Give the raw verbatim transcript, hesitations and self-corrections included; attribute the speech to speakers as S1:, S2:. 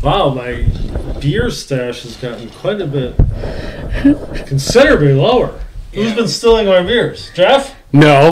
S1: Wow, my beer stash has gotten quite a bit, considerably lower. Yeah. Who's been stealing our beers? Jeff?
S2: No.